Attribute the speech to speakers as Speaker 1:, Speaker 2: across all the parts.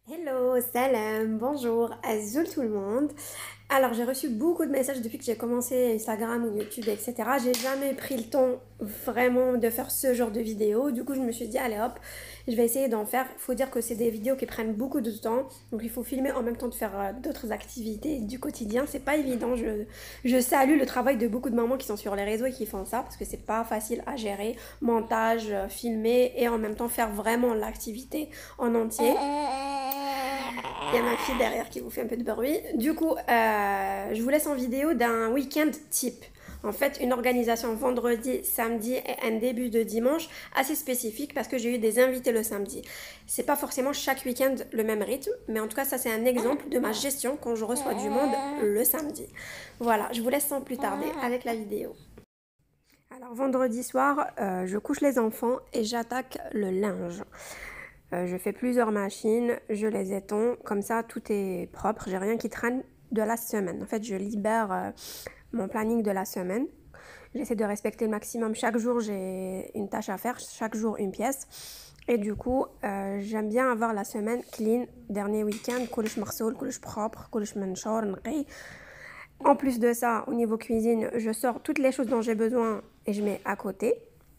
Speaker 1: Hello, salam, bonjour, azul tout le monde. Alors j'ai reçu beaucoup de messages depuis que j'ai commencé Instagram ou YouTube, etc. J'ai jamais pris le temps vraiment de faire ce genre de vidéos. Du coup je me suis dit allez hop, je vais essayer d'en faire. Il faut dire que c'est des vidéos qui prennent beaucoup de temps. Donc il faut filmer en même temps de faire d'autres activités du quotidien. C'est pas évident. Je salue le travail de beaucoup de mamans qui sont sur les réseaux et qui font ça parce que c'est pas facile à gérer. Montage, filmer et en même temps faire vraiment l'activité en entier. Il y a ma fille derrière qui vous fait un peu de bruit. Du coup, je vous laisse en vidéo d'un week-end type. En fait, une organisation vendredi, samedi et un début de dimanche assez spécifique parce que j'ai eu des invités le samedi. C'est pas forcément chaque week-end le même rythme, mais en tout cas, ça c'est un exemple de ma gestion quand je reçois du monde le samedi. Voilà, je vous laisse sans plus tarder avec la vidéo. Alors, vendredi soir, je couche les enfants et j'attaque le linge. Je fais plusieurs machines, je les étends, comme ça tout est propre, j'ai rien qui traîne de la semaine. En fait, je libère mon planning de la semaine. J'essaie de respecter le maximum. Chaque jour, j'ai une tâche à faire, chaque jour une pièce. Et du coup, j'aime bien avoir la semaine clean, dernier week-end, كلش مغسول, كلش propre, كلش منشور, نقي. En plus de ça, au niveau cuisine, je sors toutes les choses dont j'ai besoin et je mets à côté.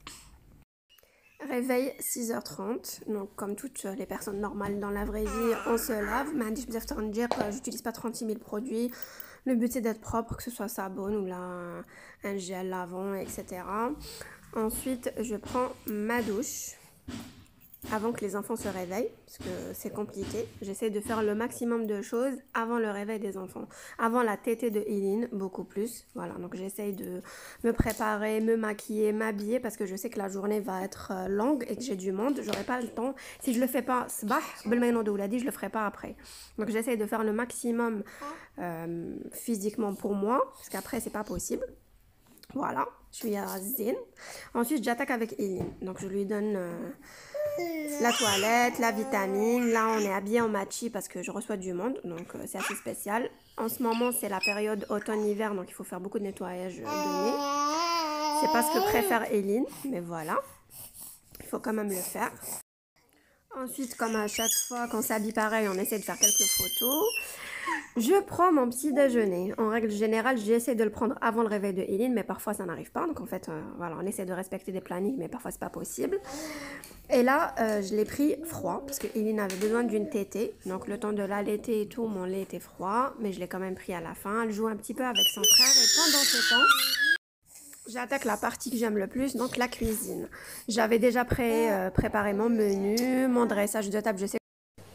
Speaker 1: Réveil 6h30, donc comme toutes les personnes normales dans la vraie vie, on se lave. Mais j'utilise pas 36 000 produits. Le but c'est d'être propre, que ce soit savon ou là, un gel lavant, etc. Ensuite, je prends ma douche avant que les enfants se réveillent, parce que c'est compliqué. J'essaie de faire le maximum de choses avant le réveil des enfants. Avant la tétée de Eileen, beaucoup plus. Voilà, donc j'essaie de me préparer, me maquiller, m'habiller, parce que je sais que la journée va être longue et que j'ai du monde. J'aurai pas le temps. Si je le fais pas, je le ferai pas après. Donc j'essaie de faire le maximum physiquement pour moi, parce qu'après c'est pas possible. Voilà, je suis à Zine. Ensuite, j'attaque avec Eileen. Donc je lui donne la toilette, la vitamine. Là, on est habillé en matchi parce que je reçois du monde, donc c'est assez spécial. En ce moment, c'est la période automne-hiver, donc il faut faire beaucoup de nettoyage de nez. C'est pas ce que préfère Eileen, mais voilà, il faut quand même le faire. Ensuite, comme à chaque fois qu'on s'habille pareil, on essaie de faire quelques photos. Je prends mon petit déjeuner. En règle générale, j'essaie de le prendre avant le réveil de Eileen, mais parfois ça n'arrive pas. Donc en fait, voilà, on essaie de respecter des plannings, mais parfois c'est pas possible. Et là, je l'ai pris froid, parce que Eileen avait besoin d'une tétée. Donc le temps de l'allaiter et tout, mon lait était froid, mais je l'ai quand même pris à la fin. Elle joue un petit peu avec son frère, et pendant ce temps, j'attaque la partie que j'aime le plus, donc la cuisine. J'avais déjà préparé mon menu, mon dressage de table, je sais.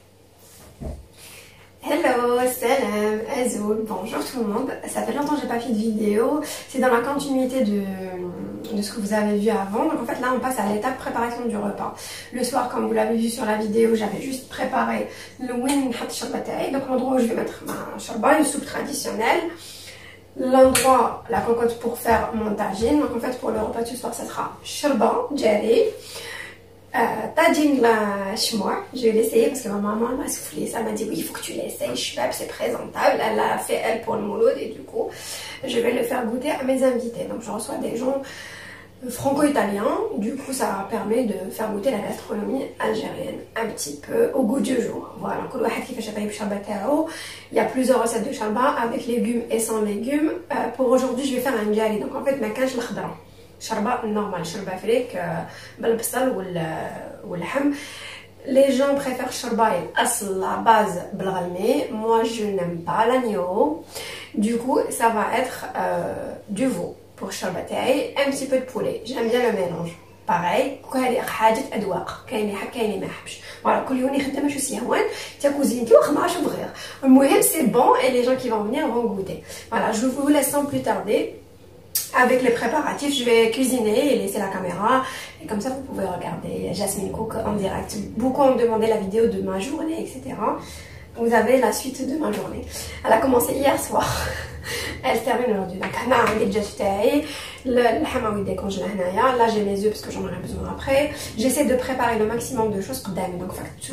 Speaker 1: Hello, salam, Azoul, bonjour tout le monde. Ça fait longtemps que j'ai pas fait de vidéo. C'est dans la continuité de ce que vous avez vu avant. Donc en fait là on passe à l'étape préparation du repas. Le soir, comme vous l'avez vu sur la vidéo, j'avais juste préparé le win hat sharbatay. Donc l'endroit où je vais mettre ma sharba, une soupe traditionnelle. L'endroit, la cocotte pour faire mon tagine. Donc en fait pour le repas du soir ça sera sharba, jari. Tagine la chmois, je vais l'essayer parce que ma maman m'a soufflé ça, elle m'a dit oui il faut que tu l'essayes, chouette, c'est présentable, elle l'a fait elle pour le mouloud et du coup je vais le faire goûter à mes invités. Donc je reçois des gens franco-italiens, du coup ça permet de faire goûter la gastronomie algérienne un petit peu au goût du jour. Voilà, il y a plusieurs recettes de sharba avec légumes et sans légumes. Pour aujourd'hui je vais faire un jari, donc en fait ma cage l'khadra. Sharba normal, sharba fric, بالبصل واللحم. Les gens préfèrent sharba la base بالغلمي. Moi je n'aime pas l'agneau. Du coup ça va être du veau pour sharba تاعي, un petit peu de poulet. J'aime bien le mélange. Pareil, كاين حاجة أذواق, كاين اللي يحب كاين اللي ما يحبش. Voilà, كل يوم يخدم شو سيهوان, تا كوزينتي وخمعة شو بغير. المهم c'est bon et les gens qui vont venir vont goûter. Voilà, je vous laisse sans plus tarder. Avec les préparatifs, je vais cuisiner et laisser la caméra. Et comme ça, vous pouvez regarder Jasmine Cook en direct. Beaucoup ont demandé la vidéo de ma journée, etc. Vous avez la suite de ma journée. Elle a commencé hier soir. Elle se termine aujourd'hui. Donc, le hamawi décongèle. Là, j'ai mes œufs parce que j'en aurai besoin après. J'essaie de préparer le maximum de choses. Donc,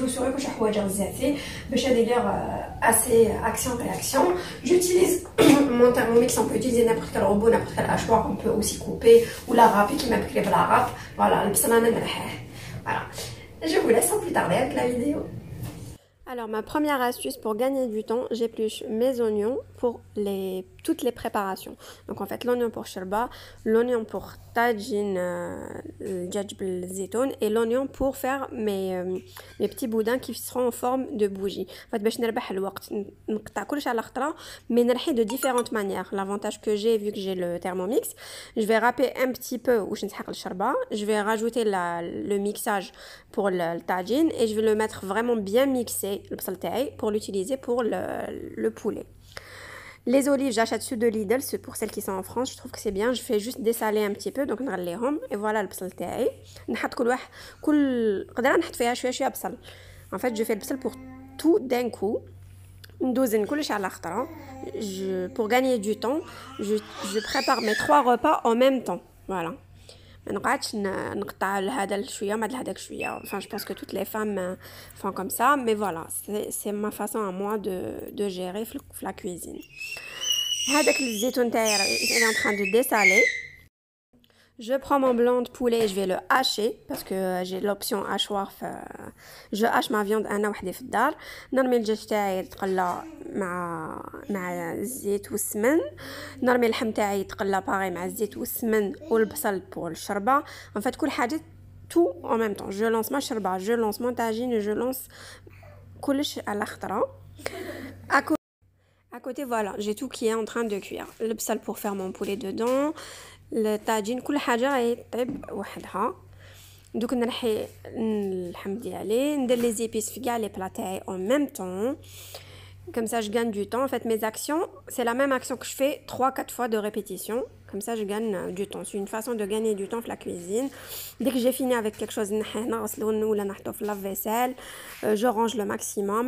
Speaker 1: assez action-réaction. J'utilise mon thermomix. On peut utiliser n'importe quel robot, n'importe quel hachoir. On peut aussi couper ou la râpe qui m'applique la râpe. Voilà, voilà. Je vous laisse sans plus tarder avec la vidéo. Alors, ma première astuce pour gagner du temps, j'épluche mes oignons pour toutes les préparations. Donc, en fait, l'oignon pour sherba, l'oignon pour tagine djadj bil zeytoun et l'oignon pour faire mes petits boudins qui seront en forme de bougie. En fait, باش نربح الوقت نقطع كلش على خطرة mais نرحي de différentes manières. L'avantage que j'ai, vu que j'ai le Thermomix, je vais râper un petit peu واش نسحق الشربة, je vais rajouter le mixage pour le tagine et je vais le mettre vraiment bien mixé le bsal taï pour l'utiliser pour le poulet. Les olives, j'achète ceux de Lidl, ceux pour celles qui sont en France, je trouve que c'est bien. Je fais juste dessaler un petit peu, donc نغليهم et voilà le bsal taï. نحط كل قدرة نحط فيها شوية بصل. En fait, je fais le bsal pour tout d'un coup. ندوزن كلش على خطرة. Pour gagner du temps, je prépare mes 3 repas en même temps. Voilà. ما نقعدش نقطع لهذا شويه مع هذاك شويه. Enfin, je pense que toutes les femmes font comme ça, mais voilà, c'est ma façon à moi de gérer la cuisine. هذاك الزيتون تاعي il est en train de dessaler. Je prends mon blanc de poulet et je vais le hacher parce que j'ai l'option hachoir. Je hache ma viande انا وحدي في الدار. نرمي الدجاج تاعي يتقلى مع الزيت والسمن. نرمي اللحم تاعي يتقلى باغي مع الزيت والسمن والبصل pour الشربة. En fait كل حاجة tout en même temps. Je lance ma شربة, je lance mon tagine, je lance كلش على خطرة. À côté, voilà, j'ai tout qui est en train de cuire. Le bsal pour faire mon poulet dedans. الطاجين كل حاجه غيطيب وحدها. دوك نرحي اللحم ديالي, ندير لي زيبيس في كاع لي بلا تاعي en même temps. Comme ça, je gagne du temps. En fait, mes actions, c'est la même action que je fais 3-4 fois de répétition. Comme ça, je gagne du temps. C'est une façon de gagner du temps dans la cuisine. Dès que j'ai fini avec quelque chose, je range le maximum.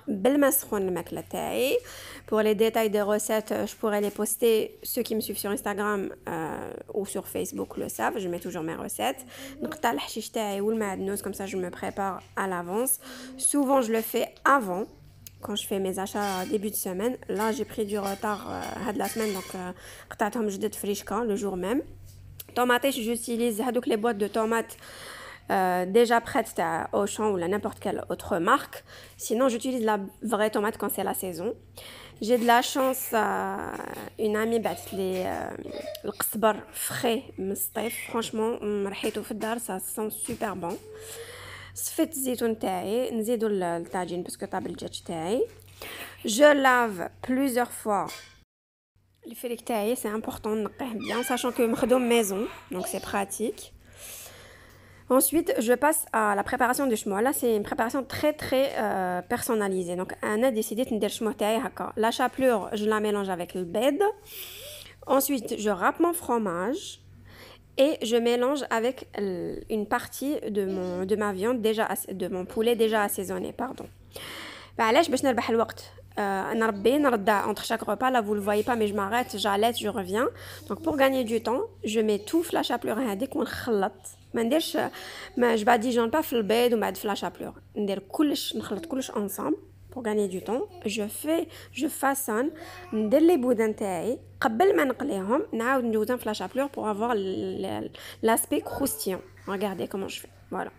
Speaker 1: Pour les détails des recettes, je pourrais les poster. Ceux qui me suivent sur Instagram ou sur Facebook le savent. Je mets toujours mes recettes. Comme ça, je me prépare à l'avance. Souvent, je le fais avant. Quand je fais mes achats début de semaine, là j'ai pris du retard de la semaine, donc قطعتهم جدد فريشكا le jour même. Tomates, j'utilise هذوك les boîtes de tomates déjà prêtes à Auchan ou n'importe quelle autre marque. Sinon, j'utilise la vraie tomate quand c'est la saison. J'ai de la chance, une amie بعثت لي القزبر frais مصطيف. Franchement, ريحته في الدار, ça sent super bon. صفيت الزيتون تاعي, نزيدو الطاجين باسكو طاب الدجاج تاعي. Je lave plusieurs fois le fric تاعي, c'est important نقيه bien, sachant que مخدوم maison, donc c'est pratique. Ensuite, je passe à la préparation du chmois. Là, c'est une préparation très personnalisée. Donc, أنا décidé de ندير الشموع تاعي هكا. La chapelure, je la mélange avec le bed. Ensuite, je râpe mon fromage. Et je mélange avec une partie de ma viande de mon poulet déjà assaisonné, pardon. علاش باش نربح الوقت. نربي نردع entre chaque repas. Là vous le voyez pas mais je m'arrête, j'allais, je reviens. Donc pour gagner du temps, je mets tout في la chapelure هذيك ونخلط. ما نديرش je badigeonne pas في البيض ومن بعد في la chapelure. ندير كلش, نخلط كلش ensemble. Pour gagner du temps, je façonne, ندير لي بودان تاعي قبل ما نقليهم, نعاود ندوزهم في la chapelure pour avoir l'aspect croustillant. Regardez comment je fais. Voilà.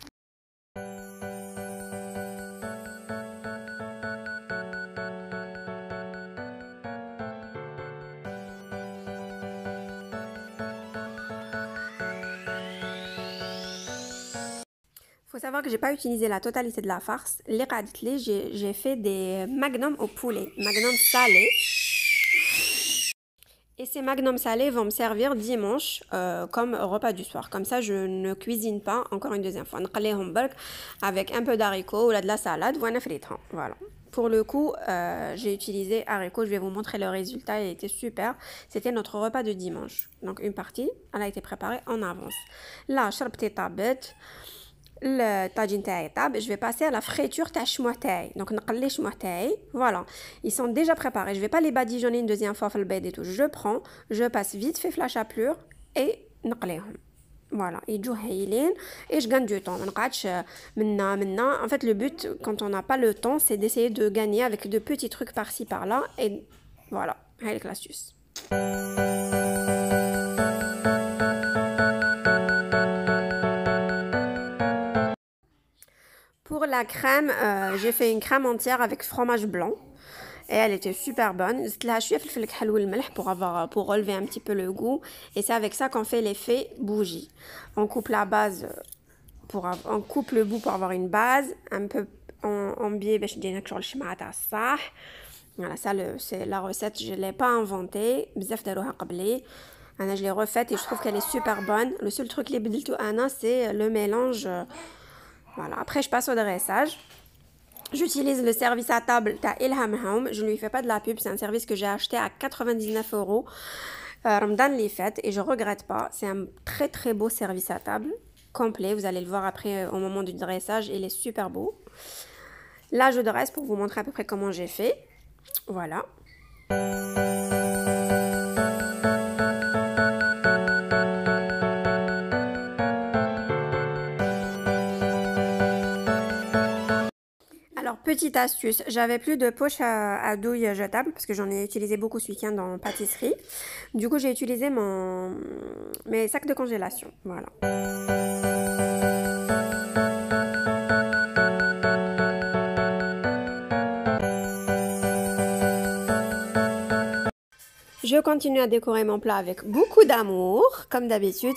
Speaker 1: Faut savoir que j'ai pas utilisé la totalité de la farce. Les qaditli, j'ai fait des magnums au poulet, magnums salés. Et ces magnums salés vont me servir dimanche comme repas du soir. Comme ça, je ne cuisine pas encore une deuxième fois. نقليهم برك avec un peu d'haricots ou de la salade. Voilà. Pour le coup, j'ai utilisé haricots. Je vais vous montrer le résultat. Il était super. C'était notre repas de dimanche. Donc une partie, elle a été préparée en avance. Là, شربتي طابت. الطاجين تاعي طاب, je vais passer à la friture تاع الشموع تاعي. Donc نقلي الشموع تاعي. Voilà, ils sont déjà préparés. Je vais pas les badigeonner une deuxième fois في البيض et tout. Je passe vite fait la chapelure et نقليهم. Voilà, يجوا هايلين et je gagne du temps. ما نقعدش منا. En fait, le but quand on n'a pas le temps, c'est d'essayer de gagner avec de petits trucs par-ci par-là et voilà, هاي l'astuce. Pour la crème, j'ai fait une crème entière avec fromage blanc. Et elle était super bonne. Pour relever un petit peu le goût. Et c'est avec ça qu'on fait l'effet bougie. On coupe la base, on coupe le bout pour avoir une base. Un peu en biais, voilà, ça c'est la recette, je ne l'ai pas inventée. Je l'ai refaite et je trouve qu'elle est super bonne. Le seul truc les بدلتو انا c'est le mélange. Voilà, après je passe au dressage. J'utilise le service à table ta Ilham Home. Je ne lui fais pas de la pub, c'est un service que j'ai acheté à 99 € Ramadan les fêtes et je regrette pas. C'est un très très beau service à table complet. Vous allez le voir après au moment du dressage, il est super beau. Là, je dresse pour vous montrer à peu près comment j'ai fait. Voilà. Alors, petite astuce, j'avais plus de poche à douille jetable parce que j'en ai utilisé beaucoup ce week-end en pâtisserie. Du coup, j'ai utilisé mes sacs de congélation. Voilà. Je continue à décorer mon plat avec beaucoup d'amour, comme d'habitude.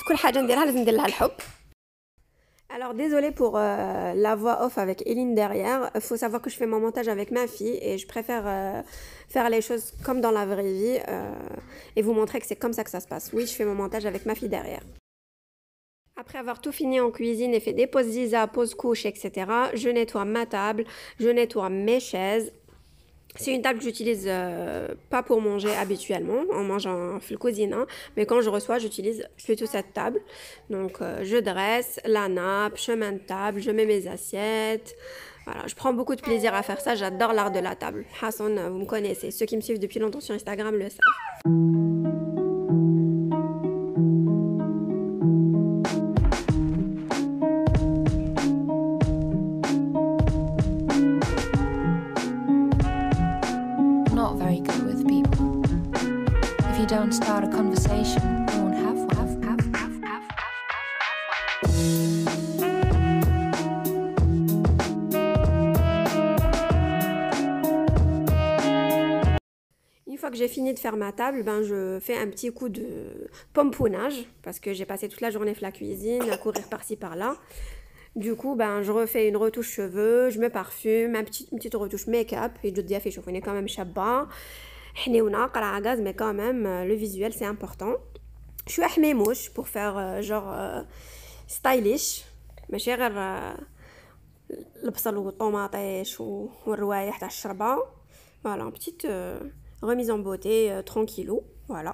Speaker 1: Alors désolée pour la voix off avec Eline derrière. Il faut savoir que je fais mon montage avec ma fille et je préfère faire les choses comme dans la vraie vie et vous montrer que c'est comme ça que ça se passe. Oui, je fais mon montage avec ma fille derrière. Après avoir tout fini en cuisine et fait des pauses ziza, pauses couches, etc., je nettoie ma table, je nettoie mes chaises. C'est une table que j'utilise pas pour manger habituellement, on mange en cuisine, hein, mais quand je reçois, j'utilise plutôt cette table. Donc je dresse la nappe, chemin de table, je mets mes assiettes. Voilà, je prends beaucoup de plaisir à faire ça, j'adore l'art de la table. Hassan, vous me connaissez, ceux qui me suivent depuis longtemps sur Instagram le savent.
Speaker 2: Don't start a conversation, you won't have one.
Speaker 1: Une fois que j'ai fini de faire ma table, ben je fais un petit coup de pomponnage parce que j'ai passé toute la journée à la cuisine, à courir par-ci par-là. Du coup, ben je refais une retouche cheveux, je me parfume, une petite retouche make-up et je dis à faire chauffer quand même chabba. Mais quand même le visuel c'est important. Je suis ahmemouche pour faire genre stylish ماشي غير البصل والطوماطيش والروايح تاع الشربه. Voilà, une petite remise en beauté tranquillou, voilà.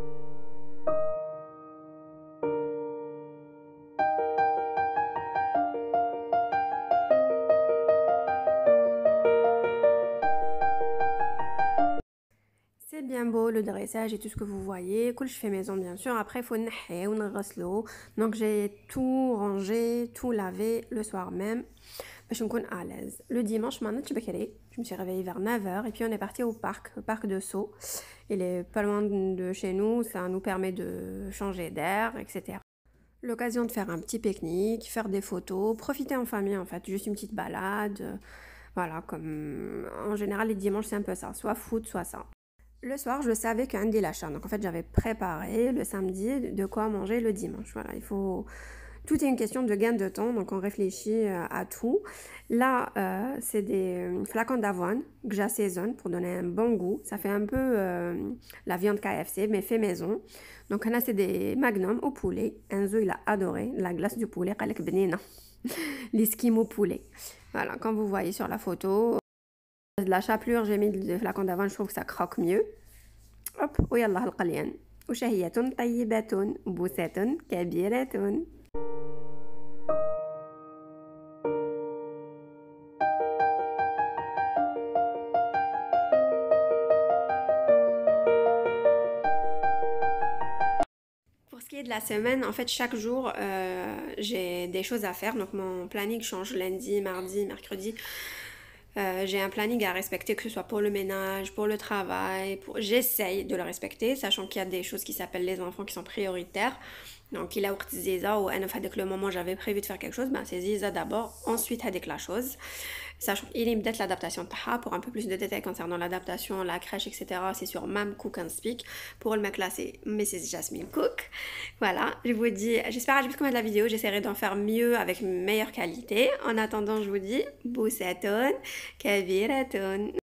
Speaker 1: C'est bien beau le dressage et tout ce que vous voyez. Cool, je fais maison bien sûr. Après, il faut nahé ou l'eau. Donc j'ai tout rangé, tout lavé le soir même. Je suis à l'aise. Le dimanche, je me suis réveillée vers 9 h et puis on est parti au parc de Sceaux. Il est pas loin de chez nous, ça nous permet de changer d'air, etc. L'occasion de faire un petit pique-nique, faire des photos, profiter en famille en fait, juste une petite balade. Voilà, comme en général les dimanches c'est un peu ça, soit foot, soit ça. Le soir, je savais qu'un dit l'achat. Donc en fait, j'avais préparé le samedi de quoi manger le dimanche. Voilà, il faut... Tout est une question de gain de temps, donc on réfléchit à tout. Là, c'est des flacons d'avoine que j'assaisonne pour donner un bon goût. Ça fait un peu la viande KFC, mais fait maison. Donc là, c'est des magnums au poulet. Enzo, il a adoré la glace du poulet. L'esquimau poulet. Voilà, comme vous voyez sur la photo. De la chapelure, j'ai mis des flacons d'avoine, je trouve que ça croque mieux. Hop, ويلا القليان وشهية طيبة بوسة كبيرة. Pour ce qui est de la semaine, en fait, chaque jour, j'ai des choses à faire. Donc, mon planning change lundi, mardi, mercredi. J'ai un planning à respecter, que ce soit pour le ménage, pour le travail. J'essaye de le respecter, sachant qu'il y a des choses qui s'appellent les enfants qui sont prioritaires. Donc il a وقت زيزة وانا في هذاك le moment j'avais prévu de faire quelque chose, ben c'est زيزة d'abord, ensuite هذيك la chose. Sachant qu'il est peut-être l'adaptation taha. Pour un peu plus de détails concernant l'adaptation, la crèche, etc., c'est sur Mam Cook and Speak. Pour le mec là, c'est Mrs. Jasmine Cook. Voilà, je vous dis, j'espère que vous de la vidéo, j'essaierai d'en faire mieux avec une meilleure qualité. En attendant, je vous dis, boussaton, kabiratun.